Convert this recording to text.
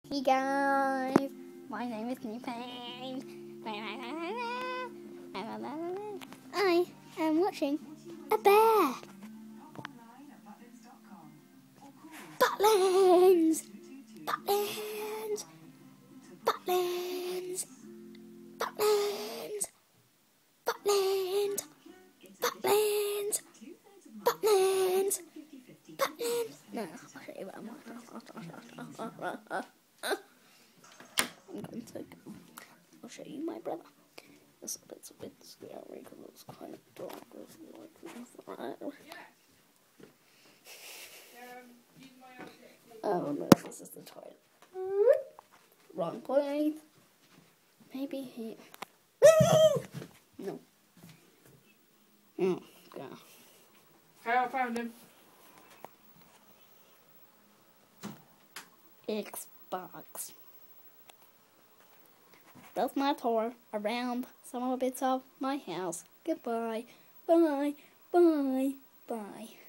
Hey guys, my name is Niamh. I am watching a bear. Butlins! Butlins! Butlins! Butlins! Butlins! Butlins! Butlins! Butlins! No, I'll show you what I'm going to go. I'll show you my brother. It's a bit scary because it's kind of dark. Oh no, this is the toilet. Wrong place. Maybe here. No. Oh, God. I found him. Xbox. That's my tour around some of the bits of my house. Goodbye. Bye. Bye. Bye.